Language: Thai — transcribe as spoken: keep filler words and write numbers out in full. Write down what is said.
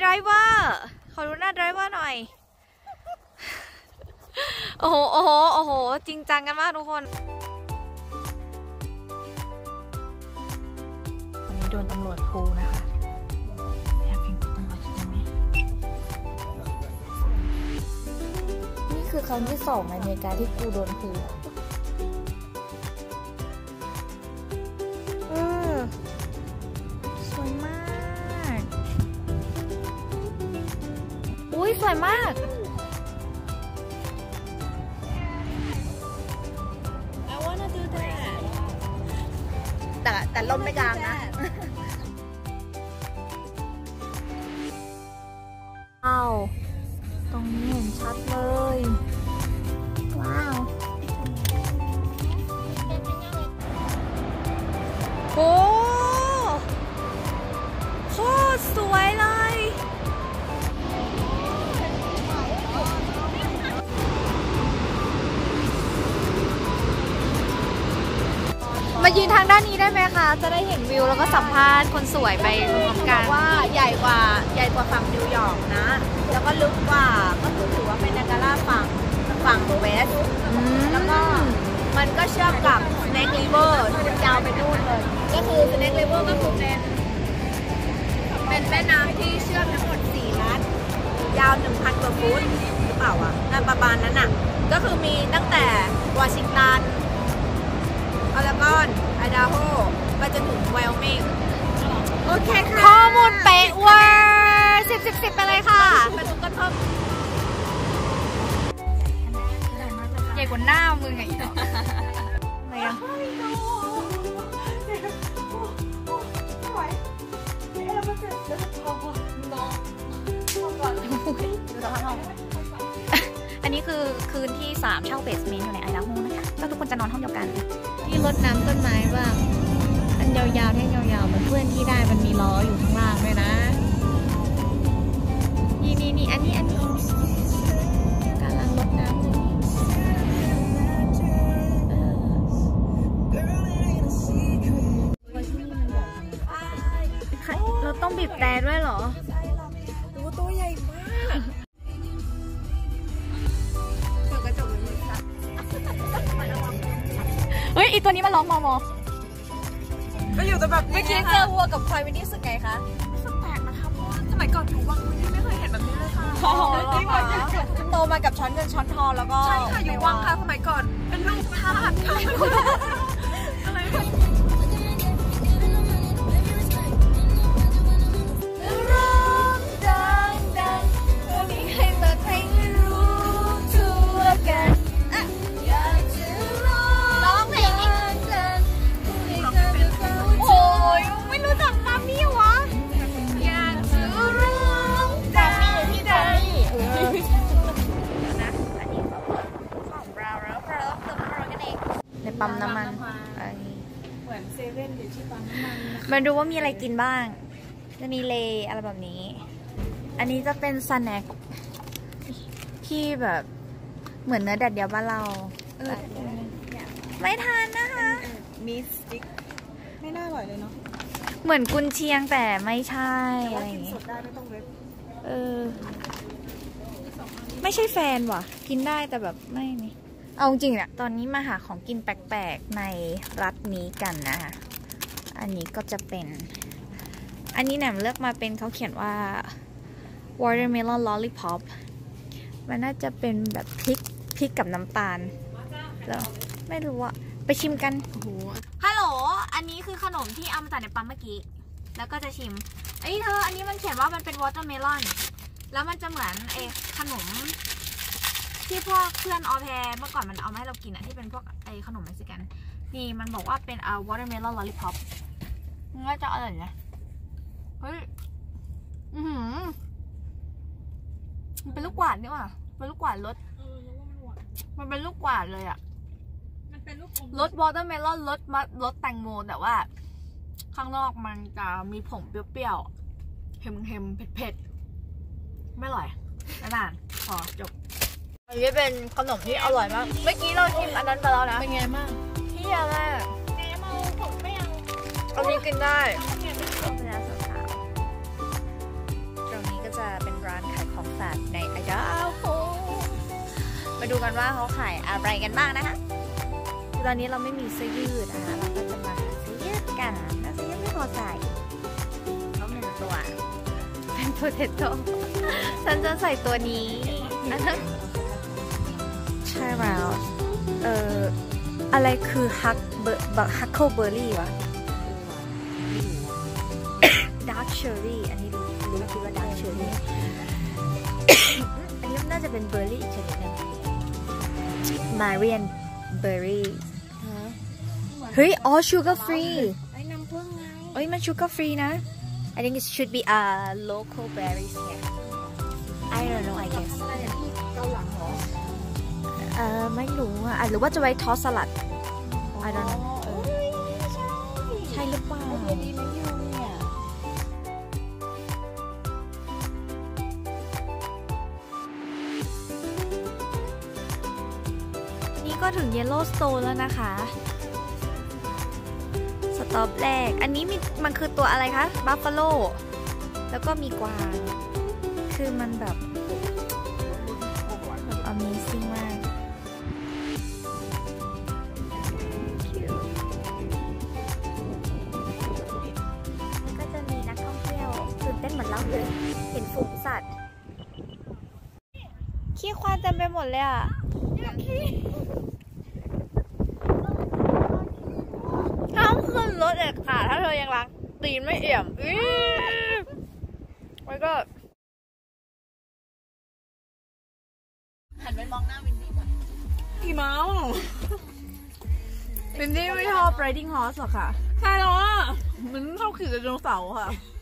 เวอร์ขอดูหน้าไดรเวอร์หน่อยโอ้โหโอ้โหโอ้โหจริงจังกันมากทุกคนวันนี้โดนตำรวจพูนะคะแอบพิงตำรวจจะไหมนี่คือครั้งที่สองในอเมริกาที่กูโดนพูเออสวยมากอุ้ยสวยมากแต่แต่ลมไม่กลางนะว้าวตรงนี้เห็นชัดเลยว้าวโอ้โคตรสวยเลยมายืนทางด้านนี้ได้ไหมคะจะได้เห็นวิวแล้วก็สัมภาษณ์คนสวยไปรวมกันว่าใหญ่กว่าใหญ่กว่าฝั่งนิวยอร์กนะแล้วก็ลึกกว่าก็คือถือว่าเป็นไนการาฝั่งฝั่งเวสแล้วก็มันก็เชื่อมกับ Snake River ที่ยาวไปนู่นเลยก็คือ Snake River ก็คือเป็นเป็นแม่น้ำที่เชื่อมทั้งหมดสี่รัฐยาว หนึ่งพัน กว่าฟุตหรือเปล่าอ่ะนั่นประมาณนั้นอ่ะก็คือมีตั้งแต่วอชิงตันออเรกอนไอดาโฮไปจนถึงไวโอมิงโอเคค่ะข้อมูลเป๊ะเวอร์สิบสิบสิบไปเลยค่ะไปดูกันเพิ่มใหญ่กว่าหน้ามึงไงต่ออะไรอ่ะอันนี้คือคืนที่สามเช่าเบสเมนต์อยู่ในไอดาโฮนะคะก็ทุกคนจะนอนห้องเดียวกันที่รดน้ำต้นไม้บ้างอันยาวๆแท่งยาวๆเหมือนเพื่อนที่ได้มันมีล้ออยู่ข้างล่างด้วยนะนี่นี่นี่อันนี้อันนี้กำลังรดน้ำเราต้องบีบแต่ด้วยเหรอดูตัวใหญ่มากเฮ้ยอีตัวนี้มันร้องมอมอก็อยู่แต่แบบเมื่อกี้เจอวัวกับควายวินนี่สึกไงคะสึกแปลกนะคะเพราะว่าสมัยก่อนอยู่วังวินนี่ไม่เคยเห็นแบบนี้เลยค่ะโตมากับช้อนเงินช้อนทองแล้วก็ใช่ค่ะอยู่วังค่ะสมัยก่อนเป็นลูกทาสค่ะอะไรปั๊มน้ำมันเหมือนเซเว่นอยู่ที่ปั๊มน้ำมันมาดูว่ามีอะไรกินบ้างจะมีเลอะไรแบบนี้อันนี้จะเป็นสแน็คที่แบบเหมือนเนื้อแดดเดียวบ้านเราไม่ทานนะคะมีสติ๊กไม่น่าอร่อยเลยเนาะเหมือนกุนเชียงแต่ไม่ใช่อะไรอย่างงี้เออไม่ใช่แฟนว่ะกินได้แต่แบบไม่นี่เอาจริงเนี่ยตอนนี้มาหาของกินแปลกๆในรัฐนี้กันนะคะอันนี้ก็จะเป็นอันนี้แหนมเลือกมาเป็นเขาเขียนว่า watermelon lollipop มันน่าจะเป็นแบบพริกพริกกับน้ำตาลแล้วไม่รู้อะไปชิมกันโอ้โหฮัลโหลอันนี้คือขนมที่เอามาจากในปั๊มเมื่อกี้แล้วก็จะชิมไอ้เธออันนี้มันเขียนว่ามันเป็น watermelon แล้วมันจะเหมือนไอ้ขนมที่พวกเพื่อนออแพรเมื่อก่อนมันเอามาให้เรากินอะที่เป็นพวกไอขนมเม็กซิกันนี่มันบอกว่าเป็นอ่า watermelon lollipop มันก็จะอร่อยนะเฮ้ยอือหือมันเป็นลูกกวาดนี่ว่ะเป็นลูกกวาดรสมันเป็นลูกกวาดเลยอะรส watermelon รสมัดรสแตงโมแต่ว่าข้างนอกมันจะมีผงเปรี้ยวๆเค็มๆเผ็ดๆไม่อร่อยไม่นานพอจบอันนี้เป็นขนมที่อร่อยมากเมื่อกี้เราชิมอันนั้นไปแล้วนะเป็นไงบ้างที่ยามากอันนี้กินได้ตรงนี้ก็จะดูกันว่าเขาขายอะไรกันบ้างนะคะตอนนี้เราไม่มีเสื้อยืดนะคะเราก็จะมาหาเสื้อยืดกันแล้วเสื้อยืดไม่พอใส่ต้องหนึ่งตัวเป็นโพเทโต้ฉันจะใส่ตัวนี้ใช่แล้วเอ่ออะไรคือฮักเบอร์บักฮักเคิลเบอร์รี่วะดาร์กเชอร์รี่อันนี้รู้รู้คิดว่าดาร์กเชอร์รี่อันนี้น่าจะเป็นเบอร์รี่อีกชนิดนึงมาเรียนเบอร์รี่เฮ้ยอ๋อชูการ์ฟรีไอ้น้ำผึ้งไงเอ้ยมันชูการ์ฟรีนะ I think it should be a local berries here I don't know I guess เกาหลังเหรอเออไม่รู้อ่ะหรือว่าจะไว้ทอสสลัด I don't know ใช่หรือเปล่าดีไหมยูเนี่ยนี่ก็ถึง Yellowstone แล้วนะคะสต็อปแรกอันนี้มีมันคือตัวอะไรคะ Buffalo แล้วก็มีกวางคือมันแบบ Amazing มากแล้วก็จะมีนักท่องเที่ยวตื่นเต้นเหมือนเราเลยเห็นฝูงสัตว์ขี้ควายเต็มไปหมดเลยอ่ะห้ามขึ้นรถเด็ดขาดถ้าเธอยังล้างตีนไม่เอี่ยมอีแล้วก็หันไปมองหน้าวินดี้ก่อนกี่เมาวินดี้ไม่ชอบ riding horse หรอคะใช่แล้วอ่ะมันชอบขี่ไดโนเสาร์ค่ะ